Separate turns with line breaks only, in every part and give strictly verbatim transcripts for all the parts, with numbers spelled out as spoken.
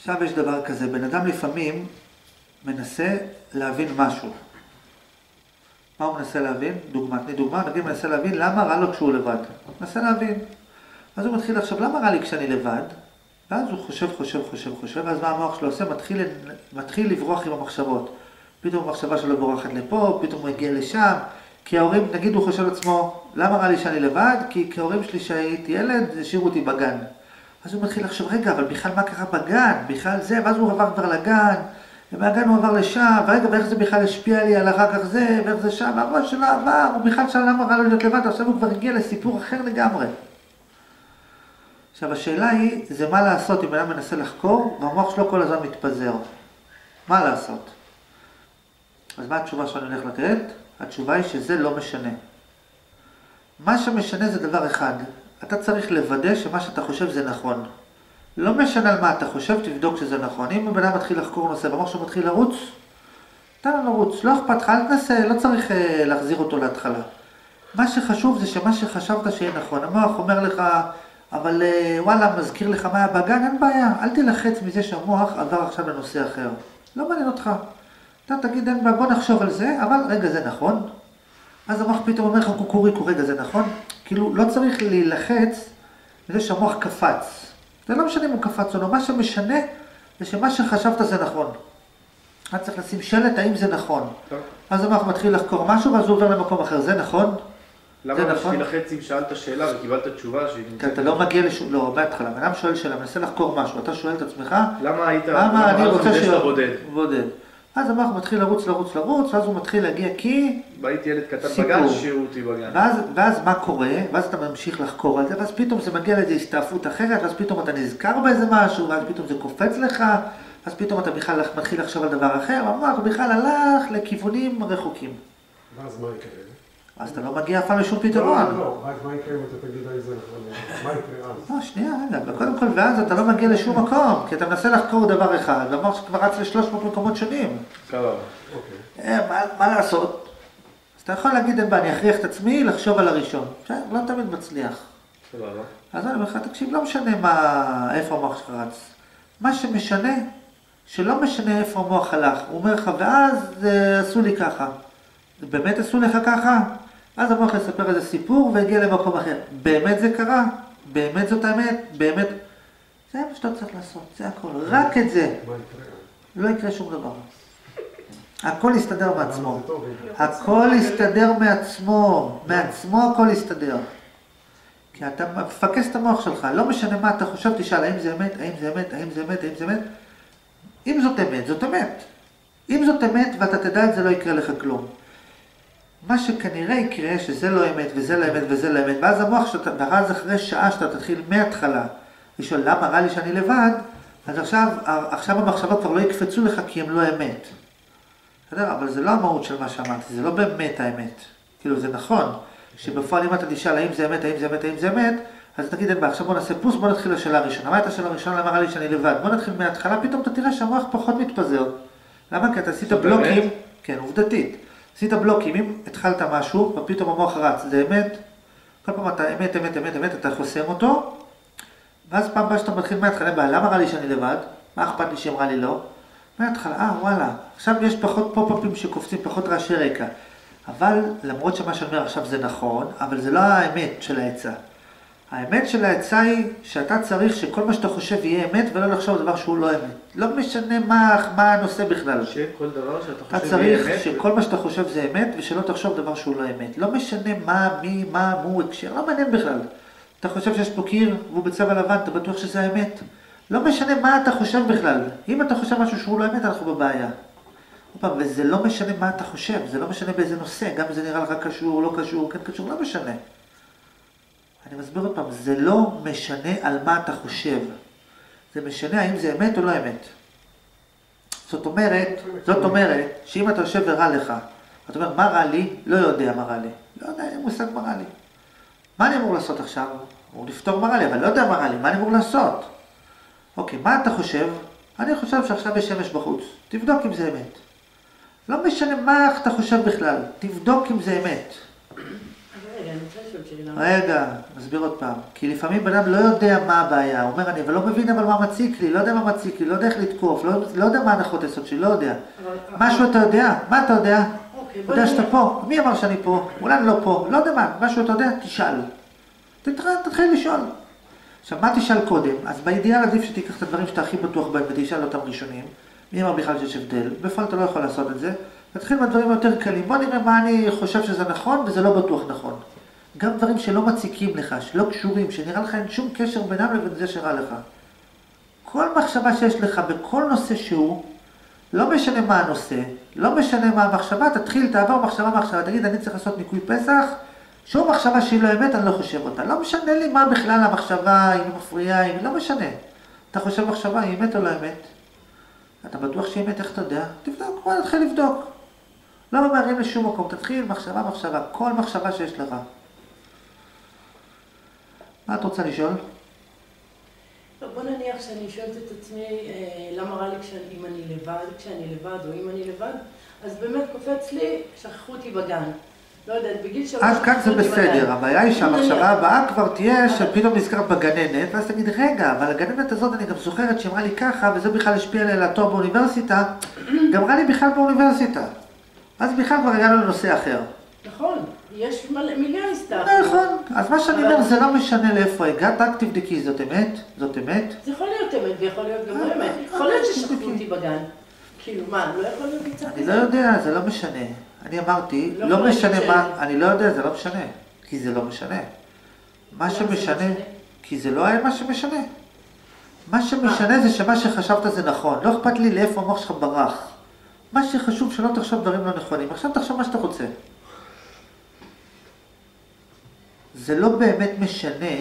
עכשיו יש דבר כזה, בן אדם לפעמים מנסה להבין משהו. מה הוא מנסה להבין? דוגמה, תני דוגמה, נגיד מנסה להבין למה רע לו כשהוא לבד. מנסה להבין. אז הוא מתחיל לחשוב, למה רע לי כשאני לבד? ואז הוא חושב, חושב, חושב, חושב, ואז מה המוח שלו עושה? מתחיל, מתחיל לברוח עם המחשבות. פתאום המחשבה שלו בורחת לפה, פתאום הוא מגיע לשם. כי ההורים, נגיד הוא חושב לעצמו, למה רע לי שאני לבד? כי כהורים שלי שהייתי ילד, השאירו אותי בגן. אז הוא מתחיל לחשוב, רגע, אבל בכלל מה קרה בגן? בכלל זה, ואז הוא עבר כבר לגן, ומהגן הוא עבר לשם, ורגע, ואיך זה בכלל השפיע לי על אחר כך זה, ואיך זה שם, והראש שלו עבר, הוא בכלל שאל למה רע לו להיות לבד, עכשיו הוא כבר הגיע לסיפור אחר לגמרי. עכשיו, השאלה היא, זה מה לעשות אם אדם מנסה לחקור, והמוח שלו כל הזמן מתפזר. מה לעשות? אז מה התשובה שאני הולך לתת? התשובה היא שזה לא משנה. מה שמשנה זה דבר אחד. אתה צריך לוודא שמה שאתה חושב זה נכון. לא משנה על מה אתה חושב, תבדוק שזה נכון. אם הבן אדם מתחיל לחקור נושא, והמוח שלו מתחיל לרוץ, תן לו לרוץ. לא אכפת לך, אל תנסה, לא צריך uh, להחזיר אותו להתחלה. מה שחשוב זה שמה שחשבת שיהיה נכון. המוח אומר לך, אבל uh, וואלה, מזכיר לך מה היה בגן, אין בעיה. אל תלחץ מזה שהמוח עבר עכשיו לנושא אחר. לא מעניין אותך. אתה תגיד, אין בעיה, בוא נחשוב על זה, אבל רגע, זה נכון. אז המוח פתאום אומר לך, קוקוריקו, רגע, זה נכון? כאילו, לא צריך להילחץ מזה שהמוח קפץ. זה לא משנה אם הוא קפץ או לא, מה שמשנה זה שמה שחשבת זה נכון. אתה צריך לשים שלט, האם זה נכון. טוב. אז המוח מתחיל לחקור משהו, ואז הוא עובר למקום אחר, זה נכון?
למה בשביל לחץ אם שאלת שאלה וקיבלת תשובה שהיא...
כי אתה לא מגיע לשום... לא, בהתחלה, בנאדם שואל שאלה, מנסה לחקור משהו, אתה שואל את עצמך...
למה היית...
למה אני רוצה
שאתה בודד?
בודד. אז המוח מתחיל לרוץ, לרוץ, לרוץ, ואז הוא מתחיל להגיע כי...
והייתי ילד קטן בגן, שהשאירו אותי בגן.
ואז, ואז מה קורה? ואז אתה ממשיך לחקור על זה, ואז פתאום זה מגיע לאיזו הסתעפות אחרת, ואז פתאום אתה נזכר באיזה משהו, ואז פתאום זה קופץ לך, אז פתאום אתה בכלל מתחיל לחשוב על דבר אחר, והמוח בכלל הלך לכיוונים רחוקים.
ואז מה יקרה?
אז אתה לא מגיע אף פעם לשום פתרון.
לא, לא, רק מה יקרה אם אתה תגיד על זה נכון? מה יקרה אז?
לא, שנייה, רגע, קודם כל, ואז אתה לא מגיע לשום מקום, כי אתה מנסה לחקור דבר אחד, והמוח שכבר רץ ל-שלוש מאות מקומות שונים.
קרה.
אוקיי. מה לעשות? אז אתה יכול להגיד, אני אכריח את עצמי לחשוב על הראשון. לא תמיד מצליח.
סבבה.
אז אני אומר לך, תקשיב, לא משנה מה, איפה המוח שלך רץ. מה שמשנה, שלא משנה איפה המוח הלך. הוא אומר לך, ואז עשו לי ככה. באמת עשו לך ככה? אז המוח יספר איזה סיפור והגיע למקום אחר. באמת זה קרה? באמת זאת האמת? באמת? זה מה שאתה צריך לעשות, זה הכל. רק את זה. לא יקרה שום דבר. הכל יסתדר מעצמו. הכל יסתדר מעצמו. מעצמו הכל יסתדר. כי אתה מפקס את המוח שלך. לא משנה מה אתה חושב, תשאל האם זה אמת, האם זה אמת, האם זה אמת, האם זה אמת. אם זאת אמת, זאת אמת. אם זאת אמת ואתה תדע את זה, לא יקרה לך כלום. מה שכנראה יקרה, שזה לא אמת וזה לא אמת וזה לא אמת, ואז המוח שאתה, ואז אחרי שעה שאתה תתחיל מההתחלה, לשאול למה רע לי שאני לבד, אז עכשיו, עכשיו המחשבות כבר לא יקפצו לך כי הם לא אמת. בסדר? אבל זה לא המהות של מה שאמרתי, זה לא באמת האמת. כאילו זה נכון, שבפועל אם אתה תשאל האם זה אמת, האם זה אמת, האם זה אמת, אז תגיד אין בה, עכשיו בוא נעשה פוס, בוא נתחיל לשאלה הראשונה. מה הייתה השאלה הראשונה? למה רע לי שאני לבד? בוא נתחיל מההתחלה, פתאום אתה תראה שהמוח פחות מתפזר. למה? כי אתה עשית בלוקים, כן, עובדתית. עשית בלוקים, אם התחלת משהו, ופתאום המוח רץ, זה אמת, כל פעם אתה אמת, אמת, אמת, אמת, אתה חוסם אותו, ואז פעם באה שאתה מתחיל מההתחלה, בא, למה רע לי שאני לבד? מה אכפת לי שאמרה לי לא? מההתחלה, אה, וואלה, עכשיו יש פחות פופ-אפים שקופצים, פחות רעשי רקע. אבל למרות שמה שאני אומר עכשיו זה נכון, אבל זה לא האמת של העצה. האמת של העצה היא שאתה צריך שכל מה שאתה חושב יהיה אמת, ולא לחשוב דבר שהוא לא אמת. לא משנה מה, מה הנושא בכלל.
שכל דבר שאתה חושב
אתה צריך שכל מה שאתה חושב זה אמת, ושלא תחשוב דבר שהוא לא אמת. לא משנה מה, מי, מה, מו, הקשר, לא מעניין בכלל. אתה חושב שיש פה קיר, והוא בצבע לבן, אתה בטוח שזה האמת. לא משנה מה אתה חושב בכלל. אם אתה חושב משהו שהוא לא אמת, אנחנו בבעיה. וזה לא משנה מה אתה חושב, זה לא משנה באיזה נושא, גם אם זה נראה לך קשור, לא קשור, כן קשור, לא משנה. אני מסביר עוד פעם, זה לא משנה על מה אתה חושב. זה משנה האם זה אמת או לא אמת. זאת אומרת, זאת אומרת, שאם אתה יושב ורע לך, אתה אומר, מה רע לי? לא יודע מה רע לי. לא יודע, אין מושג מה רע לי. מה אני אמור לעשות עכשיו? אמור לפתור מה רע לי, אבל לא יודע מה רע לי, מה אני אמור לעשות? אוקיי, מה אתה חושב? אני חושב שעכשיו יש שמש בחוץ. תבדוק אם זה אמת. לא משנה מה אתה חושב בכלל, תבדוק אם זה אמת.
רגע, אני רוצה לשאול שאלה.
רגע, נסביר עוד פעם. כי לפעמים בן אדם לא יודע מה הבעיה. הוא אומר, אני אבל לא מבין אבל מה מציק לי, לא יודע מה מציק לי, לא יודע איך לתקוף, לא, לא יודע מה הנחות היסוד שלי, לא יודע. אבל, משהו אתה יודע? מה אתה יודע?
אוקיי,
אתה יודע שאתה פה? מי אמר שאני פה? אולי אני לא פה. לא יודע מה, משהו אתה יודע? תשאל. תתחיל, תתחיל לשאול. עכשיו, מה תשאל קודם? אז באידיאל עדיף שתיקח את הדברים שאתה הכי בטוח בהם ותשאל אותם ראשונים. מי אמר בכלל שיש הבדל? בפועל אתה לא יכול לעשות את זה. תתחיל מהדברים יותר קלים. בוא נראה מה אני חושב שזה נכון וזה לא בטוח נכון. גם דברים שלא מציקים לך, שלא קשורים, שנראה לך אין שום קשר בינם לבין זה שרע לך. כל מחשבה שיש לך בכל נושא שהוא, לא משנה מה הנושא, לא משנה מה המחשבה, תתחיל, תעבור מחשבה מחשבה, תגיד, אני צריך לעשות ניקוי פסח, שום מחשבה שהיא לא אמת, אני לא חושב אותה. לא משנה לי מה בכלל המחשבה, אם היא מפריעה, אם היא לא משנה. אתה חושב מחשבה, היא אמת או לא אמת? אתה בטוח שהיא אמת, איך אתה יודע? תבדוק, בוא נתחיל לבדוק. לא ממהרים לשום מקום, תתחיל מחשבה מחשבה, כל מחשבה שיש לך. מה את רוצה לשאול?
בוא נניח שאני שואלת את עצמי, למה רע לי אם אני לבד, כשאני לבד או אם אני לבד, אז באמת קופץ לי, שכחו אותי בגן. לא יודעת, בגיל שלוש...
עד כאן זה בסדר, הבעיה היא שהמחשבה הבאה כבר תהיה שפתאום נזכרת בגננת, ואז תגיד, רגע, אבל הגננת הזאת אני גם זוכרת שאמרה לי ככה, וזה בכלל השפיע עליה לתואר באוניברסיטה, גם רע לי בכלל באוניברסיטה. אז בכלל כבר היה לנו נושא אחר.
נכון, יש מיליון הסתר.
נכון, אז מה שאני אומר זה לא משנה לאיפה הגעת, רק תבדקי, זאת אמת? זאת אמת?
זה יכול להיות אמת ויכול להיות גם לא אמת. יכול להיות ששכחו אותי בגן. כאילו מה, לא יכול להיות מצב כזה?
אני לא יודע, זה לא משנה. אני אמרתי, לא משנה מה, אני לא יודע, זה לא משנה. כי זה לא משנה. מה שמשנה, כי זה לא היה מה שמשנה. מה שמשנה זה שמה שחשבת זה נכון. לא אכפת לי לאיפה המוח שלך ברח. מה שחשוב שלא תחשוב דברים לא נכונים. עכשיו תחשוב מה שאתה רוצה. זה לא באמת משנה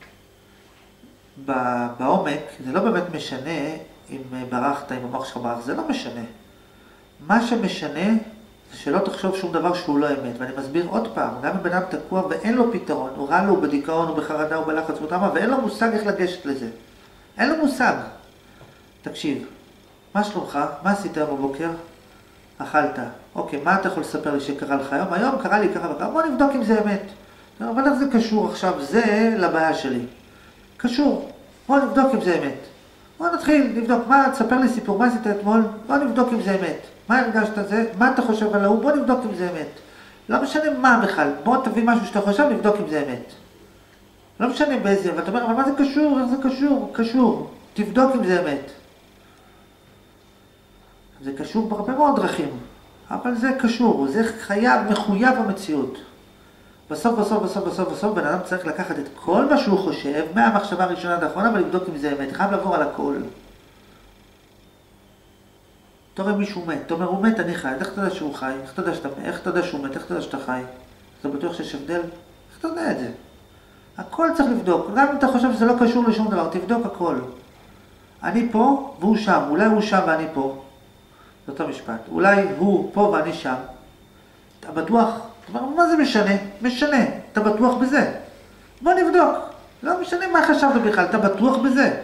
בעומק, זה לא באמת משנה אם ברחת, אם המוח שלך ברח, זה לא משנה. מה שמשנה זה שלא תחשוב שום דבר שהוא לא אמת, ואני מסביר עוד פעם, גם אם בן אדם תקוע ואין לו פתרון, הוא רע לו, הוא בדיכאון, הוא בחרדה, הוא בלחץ, ואין לו מושג איך לגשת לזה. אין לו מושג. תקשיב, מה שלומך? מה עשית היום בבוקר? אכלת. אוקיי, מה אתה יכול לספר לי שקרה לך היום? היום קרה לי ככה וככה, בוא נבדוק אם זה אמת. אבל איך זה קשור עכשיו? זה לבעיה שלי. קשור. בוא נבדוק אם זה אמת. בוא נתחיל, נבדוק. מה, תספר לי סיפור, מה עשית אתמול? בוא נבדוק אם זה אמת. מה הרגשת זה? מה אתה חושב על ההוא? בוא נבדוק אם זה אמת. לא משנה מה בכלל. בוא תביא משהו שאתה חושב, נבדוק אם זה אמת. לא משנה באיזה, ואתה אומר, אבל מה זה קשור? איך זה קשור? קשור. תבדוק אם זה אמת. זה קשור בהרבה מאוד דרכים. אבל זה קשור. זה חייב, מחויב המציאות. בסוף, בסוף, בסוף, בסוף, בסוף, בן אדם צריך לקחת את כל מה שהוא חושב, מהמחשבה הראשונה עד האחרונה, ולבדוק אם זה אמת. חייב לעבור על הכל. אתה רואה מישהו מת, אתה אומר, הוא מת, אני חי, איך אתה יודע שהוא חי? איך אתה יודע שאתה, איך אתה יודע שהוא מת? איך אתה יודע שאתה חי? אתה בטוח שיש הבדל? איך אתה יודע את זה? הכל צריך לבדוק. גם אם אתה חושב שזה לא קשור לשום דבר, תבדוק הכל. אני פה והוא שם, אולי הוא שם ואני פה. זאת המשפט. אולי הוא פה ואני שם. אתה בטוח? אתה אומר, מה זה משנה? משנה. אתה בטוח בזה. בוא נבדוק. לא משנה מה חשבת בכלל, אתה בטוח בזה.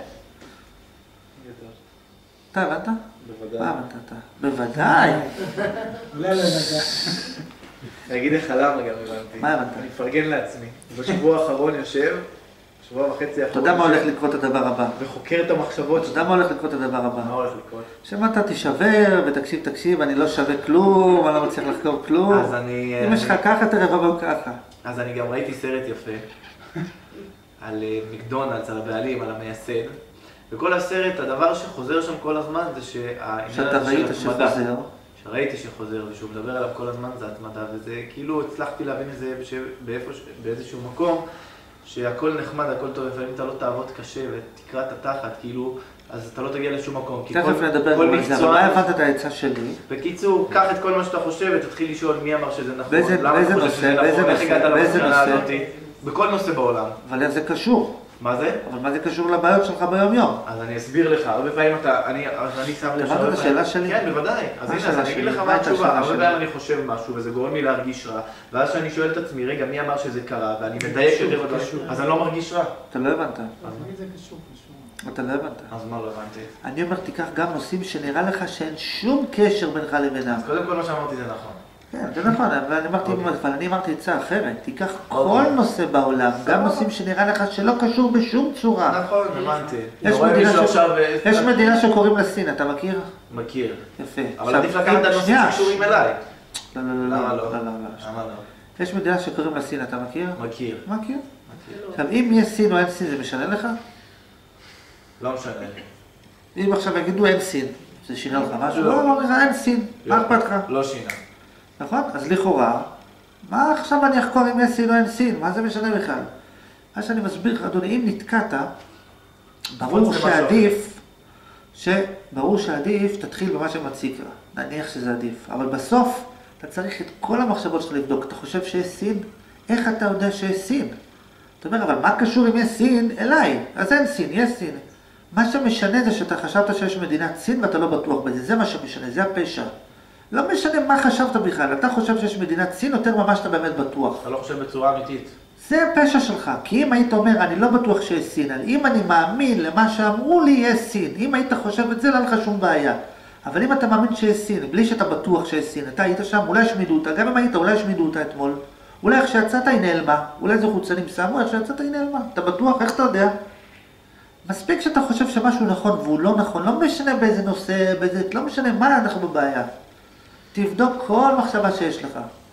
אתה הבנת?
בוודאי.
מה הבנת אתה? בוודאי.
לא, לא, לא.
אני אגיד לך למה גם הבנתי.
מה הבנת?
אני מפרגן לעצמי. בשבוע האחרון יושב, שבוע וחצי האחרון.
אתה יודע מה הולך לקרות את הדבר הבא.
וחוקר את המחשבות.
אתה יודע מה הולך לקרות את הדבר הבא.
מה הולך לקרות?
שמעת תישבר ותקשיב תקשיב, אני לא שווה כלום, אני לא מצליח לחקור כלום.
אז אני...
אם יש לך ככה, תראה בבוא ככה.
אז אני גם ראיתי סרט יפה על מקדונלדס, על הבעלים, על המייסד. וכל הסרט, הדבר שחוזר שם כל הזמן זה שהעניין
שאתה ראית שחוזר.
שראיתי שחוזר ושהוא מדבר עליו כל הזמן זה התמדה, וזה כאילו הצלחתי להבין את זה באיזשהו מקום, שהכל נחמד, הכל טוב, לפעמים אתה לא תעבוד קשה ותקרא את התחת, כאילו, אז אתה לא תגיע לשום מקום.
תכף נדבר על זה, אבל מה הבנת את העצה שלי?
בקיצור, קח את כל מה שאתה חושב ותתחיל לשאול מי אמר שזה נכון,
באיזה נושא, באיזה נושא, באיזה נושא?
בכל נושא בעולם.
אבל איך זה קשור?
מה זה?
אבל מה זה קשור לבעיות שלך ביום יום?
אז אני אסביר לך, הרבה פעמים אתה, אני, אני שם לב...
הבנת את השאלה שלי?
כן, בוודאי. אז הנה, אז אני אגיד לך
מה
מה
הייתה
התשובה.
השאלה
הרבה
שלי?
פעמים אני חושב משהו וזה גורם לי להרגיש רע, ואז שאני שואל את עצמי, רגע, מי אמר שזה קרה, ואני מדייק יותר בדברים, אז אני לא מרגיש רע.
אתה לא הבנת.
אז מי זה קשור? קשור.
אתה לא הבנת.
אז מה לא הבנתי?
אני אומר, תיקח גם נושאים שנראה לך שאין שום קשר בינך לבינם.
אז קודם כל מה שאמרתי זה נכון.
כן, זה נכון, אבל אני אמרתי, אבל אני אמרתי עצה אחרת, תיקח כל נושא בעולם, גם נושאים שנראה לך שלא קשור בשום צורה.
נכון, הבנתי.
יש מדינה שקוראים לה סין, אתה מכיר?
מכיר.
יפה.
אבל עדיף לקחת את הנושאים שקשורים אליי.
לא, לא, לא,
למה לא?
לא, לא.
למה לא?
יש מדינה שקוראים לה סין, אתה מכיר?
מכיר.
מכיר?
מכיר.
עכשיו, אם יש סין או אין סין, זה משנה לך?
לא משנה.
אם עכשיו יגידו אין סין, זה שינה לך משהו? לא, לא, לא, אין סין, מה אכפת לך?
לא שינה.
נכון? אז לכאורה, מה עכשיו אני אחקור אם יש סין או אין סין? מה זה משנה בכלל? מה שאני מסביר לך, אדוני, אם נתקעת, ברור שעדיף, ברור שעדיף תתחיל במה שמציק לה. נניח שזה עדיף. אבל בסוף, אתה צריך את כל המחשבות שלך לבדוק. אתה חושב שיש סין? איך אתה יודע שיש סין? אתה אומר, אבל מה קשור אם יש סין? אליי. אז אין סין, יש סין. מה שמשנה זה שאתה חשבת שיש מדינת סין ואתה לא בטוח בזה. זה מה שמשנה, זה הפשע. לא משנה מה חשבת בכלל. אתה חושב שיש מדינת סין, יותר ממש אתה באמת בטוח.
אתה לא חושב בצורה אמיתית.
זה הפשע שלך. כי אם היית אומר, אני לא בטוח שיש סין, אם אני מאמין למה שאמרו לי, יש סין. אם היית חושב את זה, לא לך שום בעיה. אבל אם אתה מאמין שיש סין, בלי שאתה בטוח שיש סין, אתה היית שם, אולי השמידו אותה, גם אם היית, אולי השמידו אותה אתמול. אולי איך שיצאת היא נעלמה, אולי זה חוצנים שמו, איך שיצאת היא נעלמה. אתה בטוח, איך אתה יודע? מספיק שאתה חושב שמשהו נכון והוא לא נכון, לא משנה באיזה נושא, באיזה, לא משנה מה אנחנו בבעיה. תבדוק כל מחשבה שיש לך.